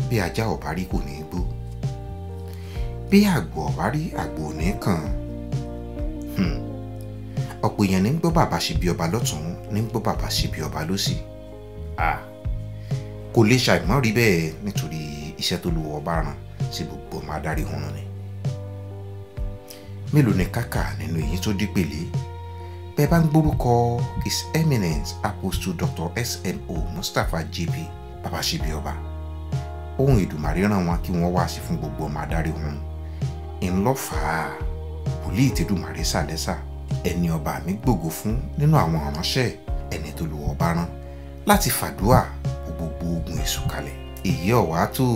bí ajá ò bá rí kò ní gbó, bí àgbò ò bá rí àgbò ò ní kàn. Ọ̀pọ̀ èèyàn ní ń gbọ́ Babasebioba lọ́tún, ní ń gbọ́ Babasebioba lósì. Kò lè ṣàìmọ́ rí bẹ́ẹ̀ nítorí iṣẹ́ tó lu ọba ràn sí gbogbo ọmọ adarí hun ni. Mélòó ni kàkà nínú èyí tó dípele bẹ́ẹ̀ bá ń gbórúkọ His Eminence Apostle Dr. S.M.O. Mustapha J.P. Babasebioba. Ohun Èdùmàrè rán wọn kí wọ́n wá sí fún gbogbo ọmọ adarí hun. Ńlọ́fà wòlíì tEdùmàrè sàlẹ́sà ẹni ọba mi gbògo fún nínú àwọn ìránṣẹ́ ẹni tó lu ọba rán láti fàdúà gbogbo ogun èṣù kalẹ̀. Èyí ọ̀wá tó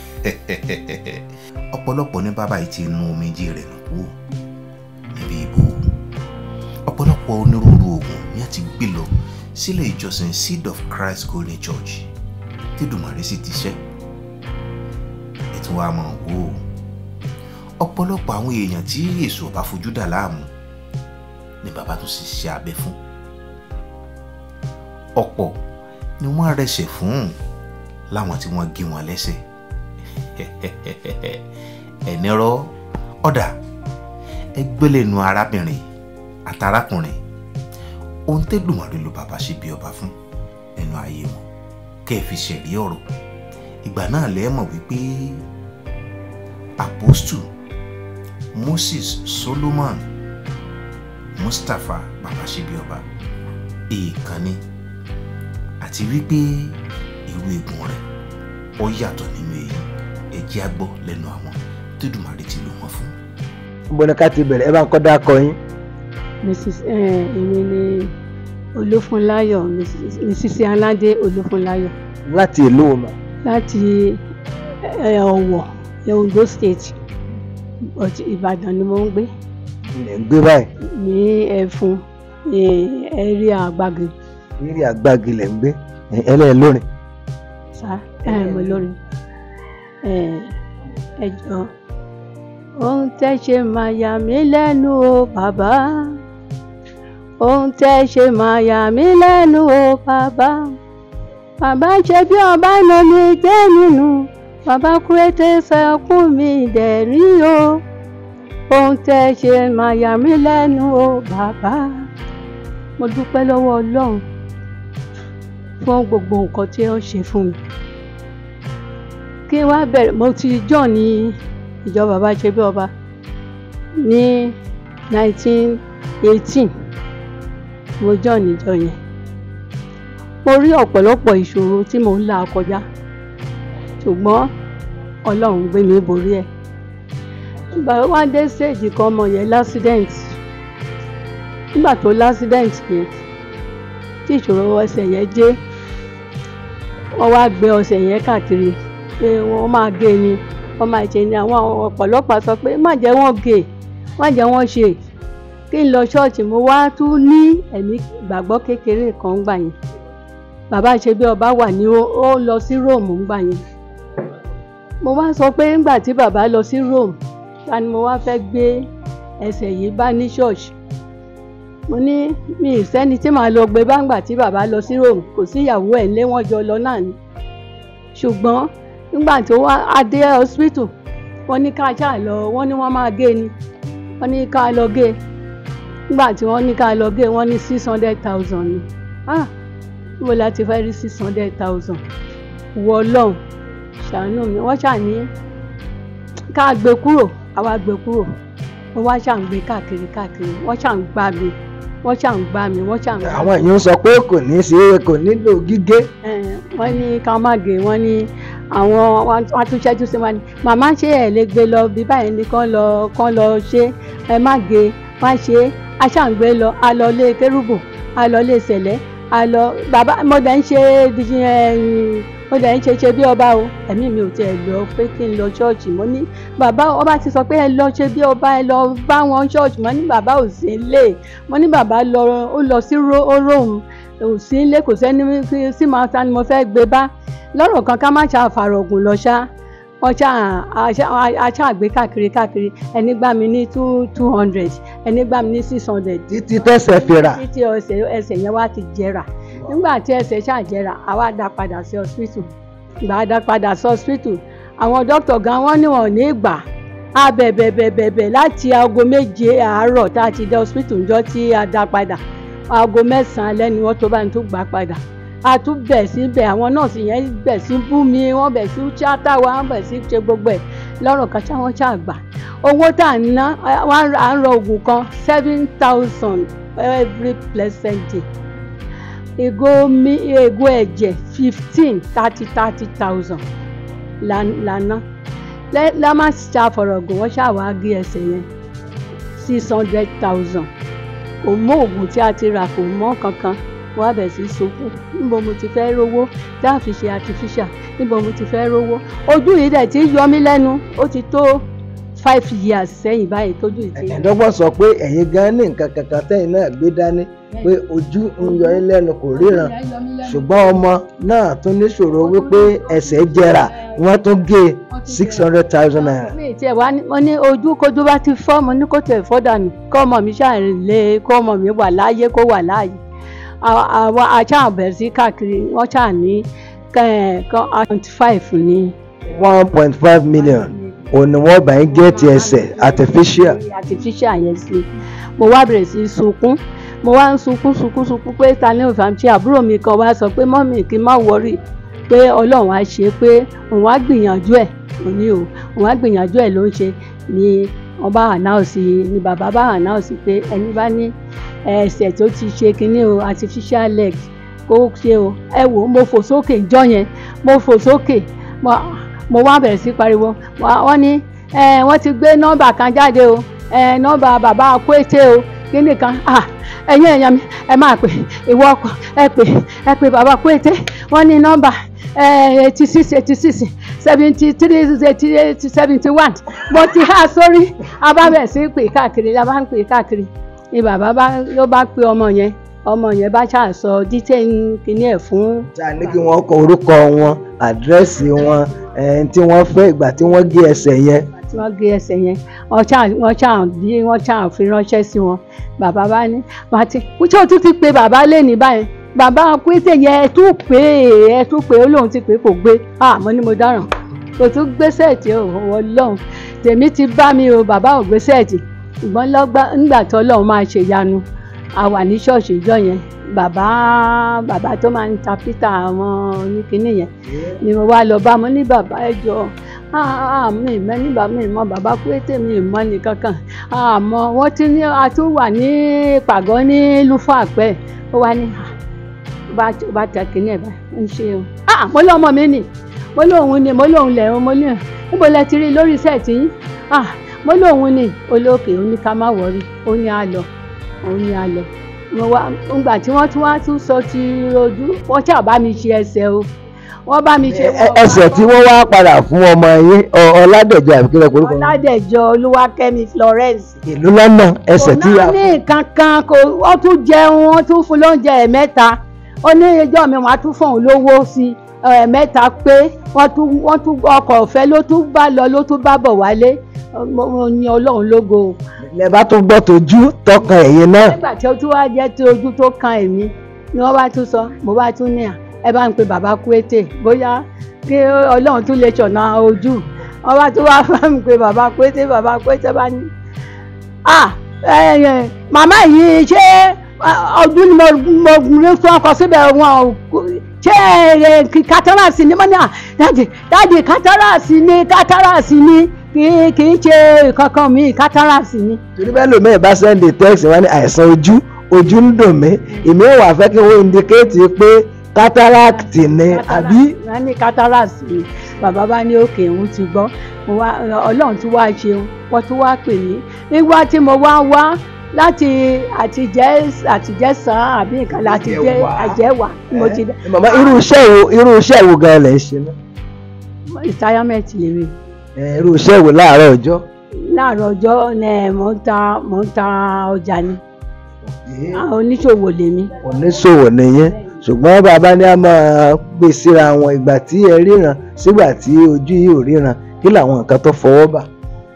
ọ̀pọ̀lọpọ̀ ní bàbá yìí ti nu omijé rẹ̀ nù kú níbi ìbò. Ọ̀pọ̀lọpọ̀ onírúurú ogun ni a ti gbé lọ sílé ìjọsìn Seed of Christ Golden Church tEdùmàrè sì ti ṣẹ́. Ètò wa mọ̀ wò ọ̀pọ̀lọpọ̀ àwọn èèyàn tí èṣù ọba fojú dà láàmú ni bàbá tó sì ṣe abẹ fún. Ọ̀pọ̀ ni wọ́n rẹsẹ̀ fún láwọn tí wọ́n gé wọn lẹ́sẹ̀. Ẹ̀nìrọ̀ ọ̀dà ẹgbẹ́lẹ́nu arábìnrin àtàrákùnrin ohun tẹ́dùmàrè ló Babasebioba fún nínú ayé wọn kẹ́ ẹ fi ṣẹ̀rí ọ̀rọ̀. Ìgbà náà lẹ́ mọ̀ wípé Apostle Moses Solomon Mustapha Babasebioba ìkànnì àti wípé irú egun rẹ̀ ó yàtọ̀ nínú èyí ẹ̀jẹ̀ àgbọ̀ lẹ́nu àwọn tẹ́dùmàrè ti lò wọ́n fún. Bọ́lá ká ti bẹ̀rẹ̀ ẹ bá ń kọ́ dákọ yín. Mrs. èmi ni Olúfúnláyọ̀, Mrs. Aládé Olúfúnláyọ̀. Láti ìlú ọmọ. Láti Ọ̀wọ̀, Ondo State, Ìbàdàn ni mo ń gbé. Ilẹ̀ ń gbé báyìí. Ní Ẹ̀fún, ẹ̀rí Àgbàgì. Ẹ̀rí Àgbàgì lẹ̀ ń gbé. Ẹlẹ́ẹ̀lórin. Sá mo lórin. Ẹjọ́ ohun tẹ́ ṣe máa yà mí lẹ́nu o bàbá. Ohun tẹ́ ṣe máa yà mí lẹ́nu o bàbá. Bàbá ṣe bí ọba lọ mi gbé nínú. Bàbá kúrẹ́tẹ́ sẹ́kún mi dẹ̀rín o. Ohun tẹ́ ṣe máa yà mí lẹ́nu o bàbá. Mo dúpẹ́ lọ́wọ́ Ọlọ́run fún gbogbo nǹkan tí ó ṣe fún mi. Kí wá bẹ̀rẹ̀ mo ti join ní ìjọ Babasebioba ní 1918. Mo join níjọ yẹn. Mo rí ọ̀pọ̀lọpọ̀ ìṣòro tí mo ń là kọjá ṣùgbọ́n Ọlọ́run gbé mi borí ẹ̀. Ìgbà wá dé stage kan ọmọ yẹn l'accident. Nígbà tó l'accident yẹn tí ìṣòro ọ̀sẹ̀ yẹn dé wọ́n wá gbé ọ̀sẹ̀ yẹn káàkiri pé wọ́n máa gé ni wọ́n máa ṣe ni. Àwọn ọ̀pọ̀lọpọ̀ sọ pé má jẹ́ wọ́n gé má jẹ́ wọ́n ṣe. Kí n lọ ṣọ́ọ̀ṣì mo wá tún ní ẹ̀mí ìgbàgbọ́ kékeré kan gbà yẹn. Babasebioba wà ní ó lọ sí Rome gbà yẹn. Mo wá sọ pé nígbà tí bàbá lọ sí Rome ta ni mo wá fẹ́ gbé ẹsẹ̀ yìí bá ní ṣọ́ọ̀ṣì. Mo ní mi ì sẹ́ni tí màá lọ gbé bá ńgbà tí bàbá lọ sí Rome, kò sí ìyàwó ẹ̀ lé wọ́n jọ lọ náà ni. Ṣùgbọ́n nígbà tó wá adé hospital wọ́n ní ká ṣáà lọ, wọ́n ní wọ́n máa gé ni, wọ́n ní ká lọ gé. Nígbà tí wọ́n ní ká lọ gé wọ́n ní 600,000 ni. Níbo la ti fẹ́ rí 600,000? Wọ Ọlọ́run ṣàánú mi. Wọ́n ṣà ní ká gbé kúrò, àwa gbé kúrò. Wọ́n wá ṣà ń gbé káàkiri káàkiri, wọ́n ṣà ń gbá mi, wọ́n ṣà ń gbá mi, wọ́n ṣà ń gbá mi. Àwọn èèyàn sọ pé kò ní ṣe kò nílò gígé. Wọ́n ní ká má gé, wọ́n ní àwọn atúnṣẹ́jú sí wa ní màmá ṣe ẹ̀ lè gbé lọ bí báyìí ní kán lọ ṣe ẹ má gé má ṣe. A ṣà ń gbé lọ, a lọ lé kérúbù, a lọ lé sẹ̀lẹ̀, a lọ bàbá mo dẹ̀ ń ṣe bí ọba o. Ẹ̀mí mi ò tiẹ̀ lọ pé kí n lọ ṣọ́ọ̀ṣì. Mo ní bàbá ọba ti sọ pé ẹ lọ ṣe bí ọba, ẹ lọ bá wọn ṣọ́ọ̀ṣì. Mo ní bàbá ò sí nílé. Mo ní bàbá ó lọ sí Rome, ò sí nílé, kò sẹ́ni sí máa ta ni mo fẹ́ gbé bá. Lọ́rọ̀ kan ká má ṣàfàrọ̀gùn lọ ṣá. Wọ́n ṣáà gbé káàkiri ẹni gbá mi ní 200, ẹni gbá mi ní 600. Títí tẹ̀sẹ̀ fi rà. Títí ẹsẹ̀ yẹn wá ti jẹrà. Nígbà tí ẹsẹ̀ ṣáà jẹrà àwa dá padà sí hospital. gbà dá padà sí hospital àwọn dókítà gan wọ́n ní wọn ò ní gbà á bẹ̀bẹ̀ láti aago 7 àárọ̀ tá a ti dé hospital ńjọ́ tí a dá padà aago 9 alẹ́ ni wọ́n tó bá ń tún gbà padà a tún bẹ̀ sí bẹ̀ àwọn nọ́ọ̀sì yẹn bẹ̀ sí bú mi wọ́n bẹ̀ sí tíátà wa wọ́n bẹ̀ sí ṣe gbogbo ẹ̀ lọ́rọ̀ kan tí wọ́n ṣàgbà owó tá à ń ná à ń rọ oògùn kan 7,000 every blessed day ìgò ẹ̀jẹ̀ 30,000 lana lámà ṣàfọ̀rọ̀gùn wọ́n ṣàwá gé ẹsẹ̀ yẹn 600,000 kò mọ oògùn tí a ti rà kò mọ kankan wọ́n á bẹ̀ sí sunkún níbo mo ti fẹ́ rówó tá a fi ṣe artificial níbo mo ti fẹ́ rówó ojú yìí dẹ̀ ti yọ mí lẹ́nu ó ti tó 5 years sẹ́yìn báyìí tójú ìtì. ẹ̀dọ́gbọ́n sọ pé ẹ̀yin gan ní nǹkan kankan tẹ́yìn náà gbé dání pé ojú ń yọ yín lẹ́nu kò ríran ṣùgbọ́n ọmọ náà tún níṣòro wípé ẹsẹ̀ jẹrà wọ́n tún gé 600,000 naira. mi tiẹ̀ wá mo ní ojú kojú bá ti fọ́ mo ní kó tẹ̀ fọ́ dànù kọ́ ọmọ mi ṣàrìnlẹ̀ kọ́ ọmọ mi wà láàyè kó wà láàyè àwọn aṣáà bẹ̀rẹ̀ sí káàkiri wọ́n ṣáà ní 25 ní. 1.5 million òní wọ́n bá ń gẹ́ẹ̀tì ẹsẹ̀ artificial yẹn sí mo wá bẹ̀rẹ̀ sí sunkún mo wá ń sunkún pé ta ní òfàmìtì àbúrò mi kan wá sọ pé mọ́mì kí n má wọrí pé ọlọ́run á ṣe pé òun á gbìyànjú ẹ̀ òun á gbìyànjú ẹ̀ ló ń ṣe ni wọ́n bá ànáùsì ni bàbá bá ànáùsì pé ẹni bá ní ẹsẹ̀ tó ti ṣe kinní o artificial leg kó ṣe o ẹ wò mo fò sókè ìjọ yẹn mo fò sókè mo wá bẹ̀rẹ̀ sí pariwo wọ́n ní wọ́n ti gbé nọ́mbà kan jáde o nọ́mbà bàbá Kóété o kíní kan ẹ̀yin èèyàn mi ẹ máa pè ìwọ ọkọ ẹ pè bàbá Kóété wọ́n ní nọ́mbà 86 73 71 mo ti há sórí a bá bẹ̀rẹ̀ sí pè káàkiri la bá ń pè káàkiri ni bàbá ló bá pe ọmọ yẹn bá ṣàṣọ dítẹ́ kíní ẹ̀ fún. ṣáà ní kí wọ́n kọ orúkọ wọn àdírẹ́sì wọn tí wọ́n fẹ́ ìgbà tí wọ́n gé ẹsẹ̀ yẹn. tí wọ́n gé ẹsẹ̀ yẹn wọ́n ṣáà fi ránṣẹ́ sí wọn bàbá bá ní màtí ṣé o tún ti pe bàbá lé ní báyìí bàbá Kóété yẹn ẹ tún pè ó lóun ti pè kò gbé mo ní mo dáràn kò tún gbé sẹ́ẹ̀tì Ọlọ́run tèmi ti bá mi o bàbá ò gbé sẹ́ẹ̀tì ṣùgbọ́n nígbà tí Ọlọ́run máa ṣe ìyanu a wà ní ṣọ́ọ̀ṣì ìjọ yẹn bàbá tó máa ń ta Peter àwọn oníkinní yẹn ni mo wá lọ bá mo ní bàbá ẹjọ mi mọ bàbá Kóété mi mọ ní kankan àmọ́ wọ́n ti ní a tún wà ní pàgọ́ ní Lúfàpẹ́ ó wá ní bá tẹ kinní ẹ̀ bá ń ṣe o mo lọ́mọ mi nì mo lóun ni mo lóun lẹ̀ mo ní níbo lẹ ti rí lórí sẹ́ẹ̀tì yín mo lóun ni olókè ó ní ká má wọrí ó ní á lọ ngbà tí wọ́n tún wá tún sọ ti ojú wọ́n ṣáà bá mi ṣe ẹsẹ̀ o wọ́n bá mi ṣe. ẹsẹ̀ tí wọ́n wá padà fún ọmọ yín Ọládẹ̀jọ àbíkílẹ̀ korúkọ. Ọládẹ̀jọ Olúwakẹ́mi Florence. ìlú lọ́nà ẹsẹ̀ tí yà. kò náà ní kankan wọ́n tún jẹun wọ́n tún fún lóúnjẹ ẹ̀mẹ́ta ó ní ẹjọ́ mi wọ́n á tún fún òun lówó sí ẹ̀mẹ́ta pé wọ́n tún ọkọ̀ ọ̀fẹ́ ló tún bá lọ ló tún bá bọ̀ wálé mo ní Ọlọ́run lógo. ilẹ̀ bá tún gbọ́ tójú tọkàn ẹ̀yìn náà. nígbà tí ó tún wá jẹ́ tí ojú tó kan èmi ni wọ́n bá tún sọ mo bá tún ní ẹ bá ń pe bàbá Kóété bóyá kí Ọlọ́run tún lè ṣọ̀nà ojú wọ́n bá tún wá bá ń pe bàbá Kóété bá ní màmá yìí ṣé ọdún ni mo rí fún ọkọ síbẹ̀ wọn ṣé kátàràsì ni mo ní dáàdì kátàràsì ni kì í ṣe kankan mi kátàràsì ni. torí bẹ́ẹ̀ lómi ẹ̀ bá sẹ́ndì tẹ́ẹ̀sì wọn ní àìsàn ojú ń dùn mí èmi ò wá fẹ́ kí wọ́n indicate pé cataract ni àbí. wọ́n ní cataract ni bàbá bá ní òkè òun ti gbọ́ Ọlọ́run tún wá ṣeun wọ́n tún wá pè mí nígbà tí mo wá láti àtijẹ́sán àbí nǹkan láti jẹ́ àjẹwà mo ti dá. màmá irú iṣẹ́ wo gan lẹ̀ ń ṣe náà. retirement lèmi. irú iṣẹ́ wo láàárọ̀ ọjọ́. láàárọ̀ ọjọ́ ni mò ń ta ọjà ni oníṣòwò lèmi. oníṣòwò nìyẹn ṣùgbọ́n bàbá ní a máa gbé síra wọn ìgbà tí ẹ ríran sígbà tí ojú yìí ò ríran kí làwọn nǹkan tó fọwọ́ bà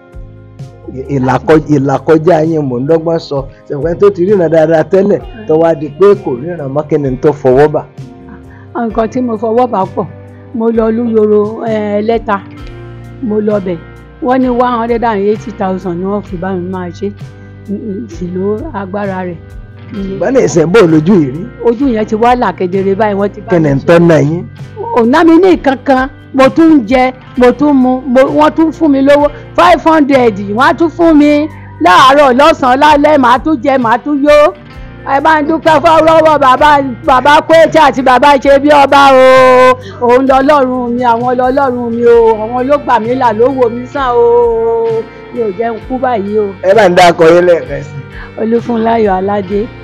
ìlàkọjá yín mò ń dọ́gbọ́n sọ ṣùgbọ́n tó ti ríran dáadáa tẹ́lẹ̀ tó wá di pé kò ríran mọ́ kí ni tó fọwọ́ bà. nǹkan tí mo fọwọ́ bà pọ̀ mo lọ lúyọrọ ẹlẹ́ta mo lọ bẹ̀ wọ́n ní 180,000 ni wọ́n fi bá mi máa ṣe sì ló agbára rẹ̀. wọ́n lè sẹ́ bó lójú ìrí. ojú yẹn ti wá là kedere báyìí wọ́n ti bá mi ṣe. kẹ̀nẹ̀ ń tọ́nà yín. ọ̀nà mi ní kankan mo tún ń jẹ mo tún mu wọ́n tún fún mi lówó 500 wọ́n á tún fún mi láàárọ̀ lọ́sàn-án lálẹ́ màá tún jẹ màá tún yó. ẹ bá ń dúpẹ́ fọwọ́ bàbá Kóyètì àti Babasebioba o òun lọ́lọ́run mi àwọn lọ́lọ́run mi o àwọn ló gbà mí là ló wò mí sàn o mi ò jẹun kú báyìí o. ẹ bá ń dá akọ yín lẹ́ẹ̀kan sí. Olúfúnláyọ̀ Aládé.